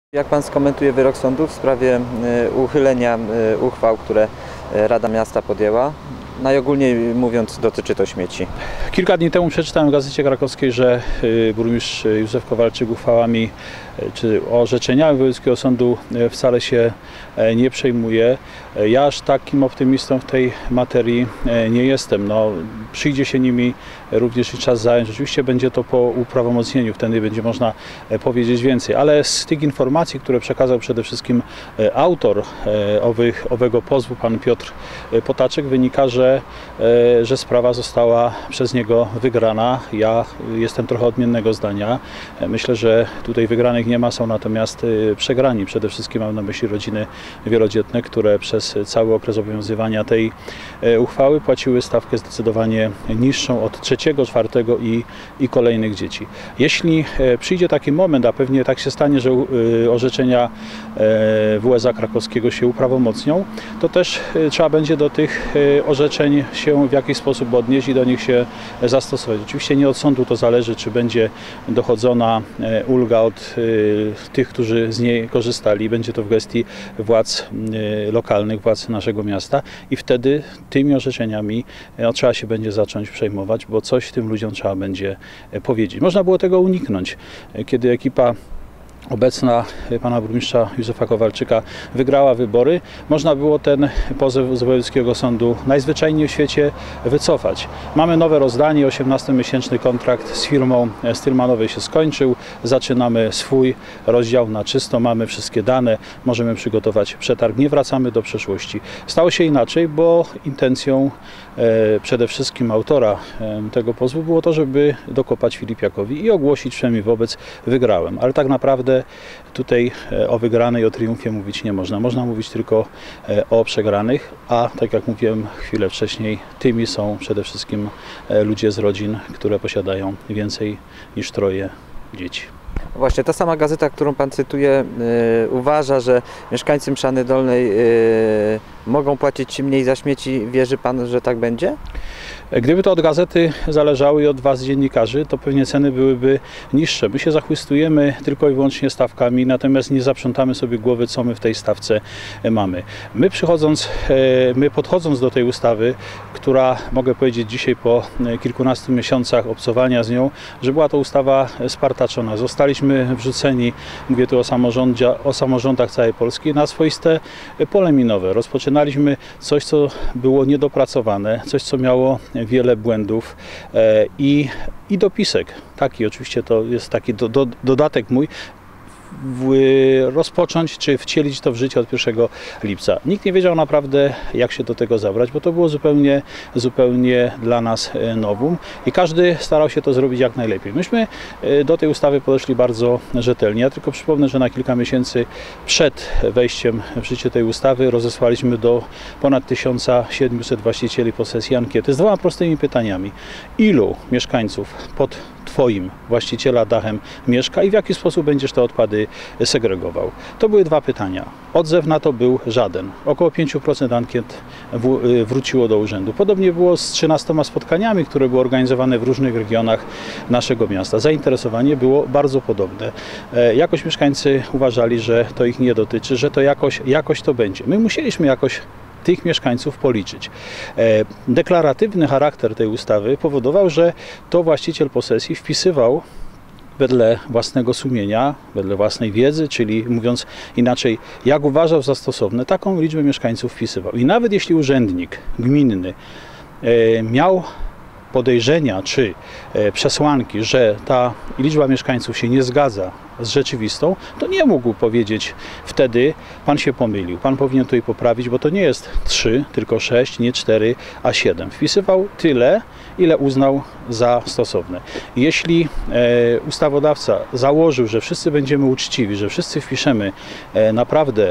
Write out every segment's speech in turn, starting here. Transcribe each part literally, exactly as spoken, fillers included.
Jak Pan skomentuje wyrok sądu w sprawie uchylenia uchwał, które Rada Miasta podjęła? Najogólniej mówiąc, dotyczy to śmieci. Kilka dni temu przeczytałem w Gazecie Krakowskiej, że burmistrz Józef Kowalczyk uchwałami czy orzeczeniami Wojewódzkiego Sądu wcale się nie przejmuje. Ja aż takim optymistą w tej materii nie jestem. No, przyjdzie się nimi również i czas zająć. Oczywiście będzie to po uprawomocnieniu, wtedy będzie można powiedzieć więcej. Ale z tych informacji, które przekazał przede wszystkim autor owych, owego pozwu, pan Piotr Potaczek, wynika, że, że sprawa została przez niego wygrana. Ja jestem trochę odmiennego zdania. Myślę, że tutaj wygranych nie ma, są natomiast przegrani. Przede wszystkim mam na myśli rodziny wielodzietne, które przez cały okres obowiązywania tej uchwały płaciły stawkę zdecydowanie niższą od trzeciego, czwartego i, i kolejnych dzieci. Jeśli przyjdzie taki moment, a pewnie tak się stanie, że orzeczenia W S A krakowskiego się uprawomocnią, to też trzeba będzie do tych orzeczeń się w jakiś sposób odnieść i do nich się zastosować. Oczywiście nie od sądu to zależy, czy będzie dochodzona ulga od tych, którzy z niej korzystali. Będzie to w gestii władz lokalnych, władz naszego miasta i wtedy tymi orzeczeniami no, trzeba się będzie zacząć przejmować, bo coś tym ludziom trzeba będzie powiedzieć. Można było tego uniknąć, kiedy ekipa obecna pana burmistrza Józefa Kowalczyka wygrała wybory, można było ten pozew z Wojewódzkiego Sądu najzwyczajniej w świecie wycofać. Mamy nowe rozdanie, osiemnastomiesięczny kontrakt z firmą Stylmanowej się skończył, zaczynamy swój rozdział na czysto, mamy wszystkie dane, możemy przygotować przetarg, nie wracamy do przeszłości. Stało się inaczej, bo intencją e, przede wszystkim autora e, tego pozwu było to, żeby dokopać Filipiakowi i ogłosić przynajmniej wobec wygrałem, ale tak naprawdę tutaj o wygranej, o triumfie mówić nie można. Można mówić tylko o przegranych, a tak jak mówiłem chwilę wcześniej, tymi są przede wszystkim ludzie z rodzin, które posiadają więcej niż troje dzieci. Właśnie ta sama gazeta, którą Pan cytuje, yy, uważa, że mieszkańcy Mszany Dolnej yy, mogą płacić mniej za śmieci. Wierzy Pan, że tak będzie? Gdyby to od gazety zależało i od Was, dziennikarzy, to pewnie ceny byłyby niższe. My się zachwystujemy tylko i wyłącznie stawkami, natomiast nie zaprzątamy sobie głowy, co my w tej stawce mamy. My przychodząc, my podchodząc do tej ustawy, która, mogę powiedzieć dzisiaj po kilkunastu miesiącach obcowania z nią, że była to ustawa spartaczona. Zostaliśmy wrzuceni, mówię tu o, o samorządach całej Polski, na swoiste pole minowe. Rozpoczynaliśmy coś, co było niedopracowane, coś, co miało wiele błędów e, i, i dopisek. Taki oczywiście to jest taki do, do, dodatek mój. W, rozpocząć czy wcielić to w życie od pierwszego lipca. Nikt nie wiedział naprawdę, jak się do tego zabrać, bo to było zupełnie, zupełnie dla nas nowum i każdy starał się to zrobić jak najlepiej. Myśmy do tej ustawy podeszli bardzo rzetelnie. Ja tylko przypomnę, że na kilka miesięcy przed wejściem w życie tej ustawy rozesłaliśmy do ponad tysiąca siedmiuset właścicieli posesji ankiety z dwoma prostymi pytaniami. Ilu mieszkańców pod Twoim właściciela dachem mieszka i w jaki sposób będziesz te odpady segregował? To były dwa pytania. Odzew na to był żaden. Około pięć procent ankiet wróciło do urzędu. Podobnie było z trzynastoma spotkaniami, które były organizowane w różnych regionach naszego miasta. Zainteresowanie było bardzo podobne. Jakoś mieszkańcy uważali, że to ich nie dotyczy, że to jakoś, jakoś to będzie. My musieliśmy jakoś tych mieszkańców policzyć. Deklaratywny charakter tej ustawy powodował, że to właściciel posesji wpisywał wedle własnego sumienia, wedle własnej wiedzy, czyli mówiąc inaczej, jak uważał za stosowne, taką liczbę mieszkańców wpisywał. I nawet jeśli urzędnik gminny miał podejrzenia czy przesłanki, że ta liczba mieszkańców się nie zgadza z rzeczywistą, to nie mógł powiedzieć wtedy, pan się pomylił, pan powinien tutaj poprawić, bo to nie jest trzy, tylko sześć, nie cztery, a siedem. Wpisywał tyle, ile uznał za stosowne. Jeśli e, ustawodawca założył, że wszyscy będziemy uczciwi, że wszyscy wpiszemy e, naprawdę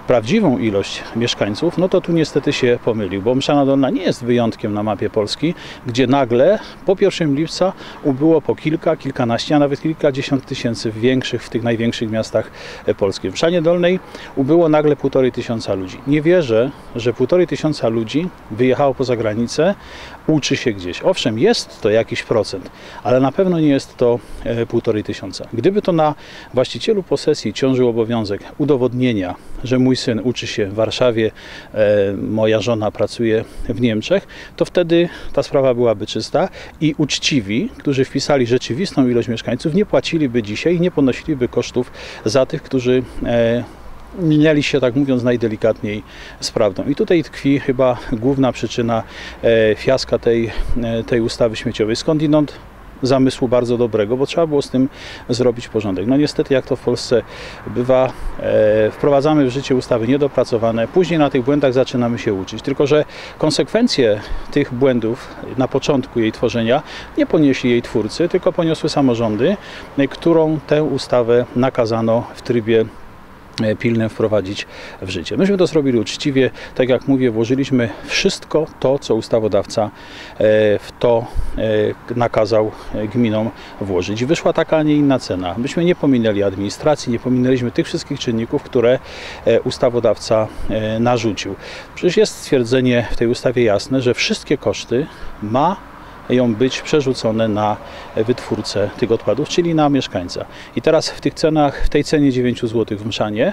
prawdziwą ilość mieszkańców, no to tu niestety się pomylił, bo Mszana Dolna nie jest wyjątkiem na mapie Polski, gdzie nagle po pierwszego lipca ubyło po kilka, kilkanaście, a nawet kilkadziesiąt tysięcy w większych, w tych największych miastach polskich. W Mszanie Dolnej ubyło nagle półtorej tysiąca ludzi. Nie wierzę, że półtorej tysiąca ludzi wyjechało poza granicę, uczy się gdzieś. Owszem, jest to jakiś procent, ale na pewno nie jest to półtorej tysiąca. Gdyby to na właścicielu posesji ciążył obowiązek udowodnienia, że mój syn uczy się w Warszawie, e, moja żona pracuje w Niemczech, to wtedy ta sprawa byłaby czysta i uczciwi, którzy wpisali rzeczywistą ilość mieszkańców, nie płaciliby dzisiaj, nie ponosiliby kosztów za tych, którzy e, minęli się, tak mówiąc, najdelikatniej z prawdą. I tutaj tkwi chyba główna przyczyna e, fiaska tej, e, tej ustawy śmieciowej. Skądinąd zamysłu bardzo dobrego, bo trzeba było z tym zrobić porządek. No niestety, jak to w Polsce bywa, e, wprowadzamy w życie ustawy niedopracowane, później na tych błędach zaczynamy się uczyć. Tylko że konsekwencje tych błędów na początku jej tworzenia nie ponieśli jej twórcy, tylko poniosły samorządy, którą tę ustawę nakazano w trybie pilnym wprowadzić w życie. Myśmy to zrobili uczciwie, tak jak mówię, włożyliśmy wszystko to, co ustawodawca w to nakazał gminom włożyć. I wyszła taka, a nie inna cena. Myśmy nie pominęli administracji, nie pominęliśmy tych wszystkich czynników, które ustawodawca narzucił. Przecież jest stwierdzenie w tej ustawie jasne, że wszystkie koszty ma ją być przerzucone na wytwórcę tych odpadów, czyli na mieszkańca. I teraz w tych cenach, w tej cenie dziewięć złotych w Mszanie,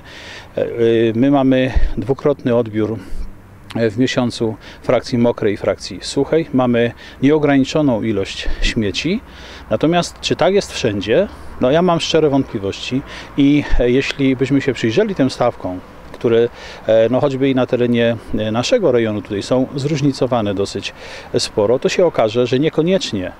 my mamy dwukrotny odbiór w miesiącu frakcji mokrej i frakcji suchej. Mamy nieograniczoną ilość śmieci. Natomiast czy tak jest wszędzie? No ja mam szczere wątpliwości i jeśli byśmy się przyjrzeli tym stawkom, które no choćby i na terenie naszego rejonu tutaj są zróżnicowane dosyć sporo, to się okaże, że niekoniecznie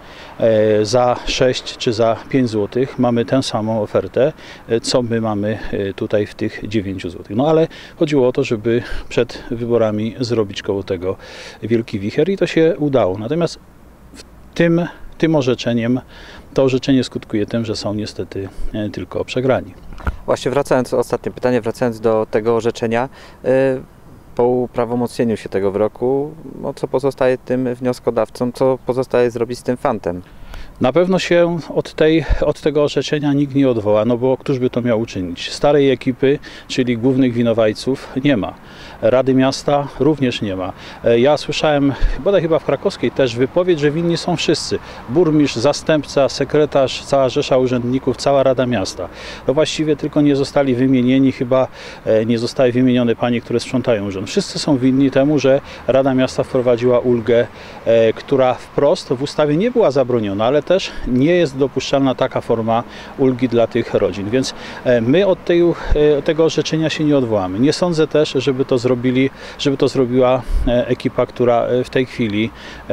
za sześć czy za pięć złotych mamy tę samą ofertę, co my mamy tutaj w tych dziewięć złotych. No ale chodziło o to, żeby przed wyborami zrobić koło tego wielki wicher i to się udało. Natomiast w tym, tym orzeczeniem, to orzeczenie skutkuje tym, że są niestety tylko przegrani. Właśnie wracając, ostatnie pytanie, wracając do tego orzeczenia, po uprawomocnieniu się tego wyroku, no co pozostaje tym wnioskodawcom, co pozostaje zrobić z tym fantem? Na pewno się od, tej, od tego orzeczenia nikt nie odwoła, no bo któż by to miał uczynić? Starej ekipy, czyli głównych winowajców, nie ma. Rady Miasta również nie ma. Ja słyszałem, bodaj chyba w krakowskiej też, wypowiedź, że winni są wszyscy. Burmistrz, zastępca, sekretarz, cała rzesza urzędników, cała Rada Miasta. No właściwie tylko nie zostali wymienieni, chyba nie zostały wymienione panie, które sprzątają urząd. Wszyscy są winni temu, że Rada Miasta wprowadziła ulgę, która wprost w ustawie nie była zabroniona, ale też nie jest dopuszczalna taka forma ulgi dla tych rodzin. Więc my od tej, tego orzeczenia się nie odwołamy. Nie sądzę też, żeby to zrobili, żeby to zrobiła ekipa, która w tej chwili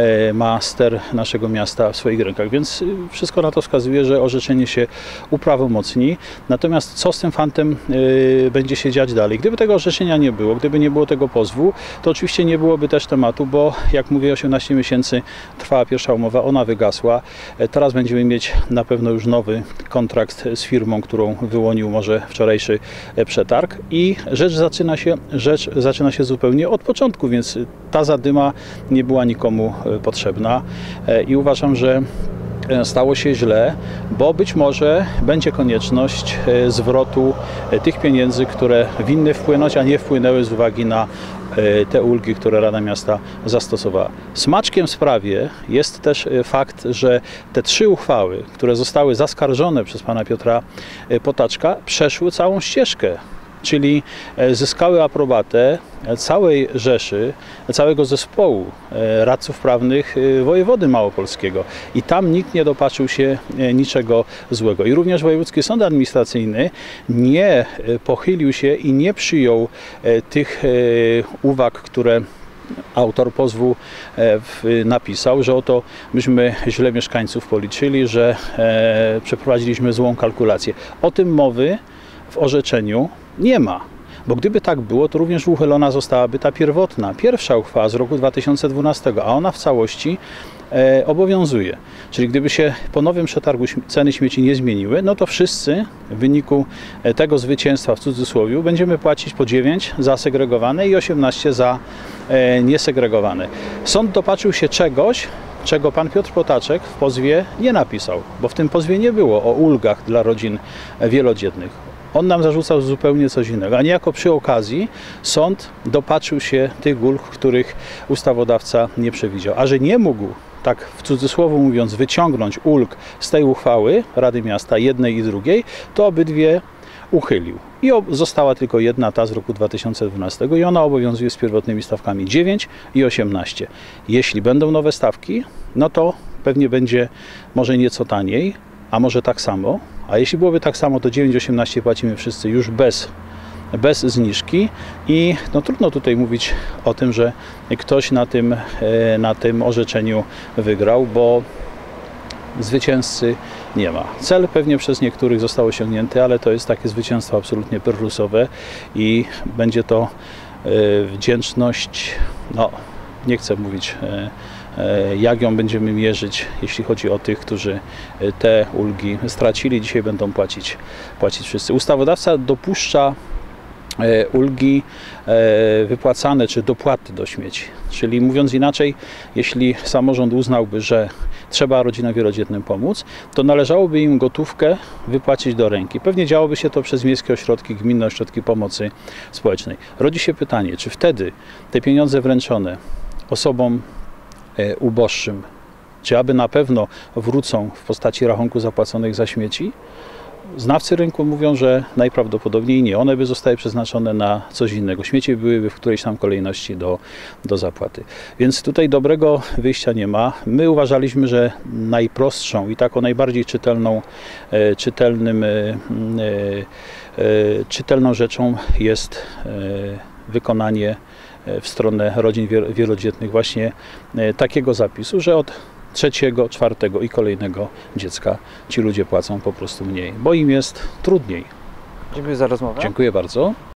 ma ster naszego miasta w swoich rękach. Więc wszystko na to wskazuje, że orzeczenie się uprawomocni. Natomiast co z tym fantem będzie się dziać dalej? Gdyby tego orzeczenia nie było, gdyby nie było tego pozwu, to oczywiście nie byłoby też tematu, bo jak mówię, osiemnaście miesięcy trwała pierwsza umowa, ona wygasła. Teraz będziemy mieć na pewno już nowy kontrakt z firmą, którą wyłonił może wczorajszy przetarg i rzecz zaczyna się, rzecz zaczyna się zupełnie od początku, więc ta zadyma nie była nikomu potrzebna i uważam, że stało się źle, bo być może będzie konieczność zwrotu tych pieniędzy, które winny wpłynąć, a nie wpłynęły z uwagi na te ulgi, które Rada Miasta zastosowała. Smaczkiem w sprawie jest też fakt, że te trzy uchwały, które zostały zaskarżone przez pana Piotra Potaczka, przeszły całą ścieżkę, czyli zyskały aprobatę całej rzeszy, całego zespołu radców prawnych wojewody małopolskiego. I tam nikt nie dopatrzył się niczego złego. I również Wojewódzki Sąd Administracyjny nie pochylił się i nie przyjął tych uwag, które autor pozwu napisał, że oto myśmy źle mieszkańców policzyli, że przeprowadziliśmy złą kalkulację. O tym mowy w orzeczeniu nie ma. Bo gdyby tak było, to również uchylona zostałaby ta pierwotna, pierwsza uchwała z roku dwa tysiące dwunastego, a ona w całości e, obowiązuje. Czyli gdyby się po nowym przetargu śm- ceny śmieci nie zmieniły, no to wszyscy w wyniku e, tego zwycięstwa w cudzysłowie będziemy płacić po dziewięć za segregowane i osiemnaście za e, niesegregowane. Sąd dopatrzył się czegoś, czego pan Piotr Potaczek w pozwie nie napisał, bo w tym pozwie nie było o ulgach dla rodzin wielodzietnych. On nam zarzucał zupełnie coś innego, a niejako przy okazji sąd dopatrzył się tych ulg, których ustawodawca nie przewidział. A że nie mógł, tak w cudzysłowie mówiąc, wyciągnąć ulg z tej uchwały Rady Miasta, jednej i drugiej, to obydwie uchylił. I została tylko jedna, ta z roku dwa tysiące dwunastego i ona obowiązuje z pierwotnymi stawkami dziewięć i osiemnaście. Jeśli będą nowe stawki, no to pewnie będzie może nieco taniej, a może tak samo. A jeśli byłoby tak samo, to dziewięć osiemnaście płacimy wszyscy już bez, bez zniżki i no, trudno tutaj mówić o tym, że ktoś na tym, na tym orzeczeniu wygrał, bo zwycięzcy nie ma. Cel pewnie przez niektórych został osiągnięty, ale to jest takie zwycięstwo absolutnie pyrrusowe i będzie to wdzięczność, no nie chcę mówić jak ją będziemy mierzyć, jeśli chodzi o tych, którzy te ulgi stracili, dzisiaj będą płacić, płacić wszyscy. Ustawodawca dopuszcza ulgi wypłacane czy dopłaty do śmieci. Czyli mówiąc inaczej, jeśli samorząd uznałby, że trzeba rodzinom wielodzietnym pomóc, to należałoby im gotówkę wypłacić do ręki. Pewnie działoby się to przez miejskie ośrodki, gminne ośrodki pomocy społecznej. Rodzi się pytanie, czy wtedy te pieniądze wręczone osobom uboższym, czy aby na pewno wrócą w postaci rachunku zapłaconych za śmieci? Znawcy rynku mówią, że najprawdopodobniej nie. One by zostały przeznaczone na coś innego. Śmieci byłyby w którejś tam kolejności do, do zapłaty. Więc tutaj dobrego wyjścia nie ma. My uważaliśmy, że najprostszą i taką najbardziej czytelną, e, czytelnym, e, e, czytelną rzeczą jest e, wykonanie w stronę rodzin wielodzietnych właśnie takiego zapisu, że od trzeciego, czwartego i kolejnego dziecka ci ludzie płacą po prostu mniej, bo im jest trudniej. Dziękuję za rozmowę. Dziękuję bardzo.